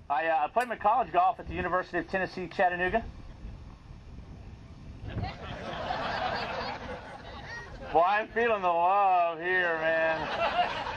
I played my college golf at the University of Tennessee, Chattanooga. Boy, I'm feeling the love here, man.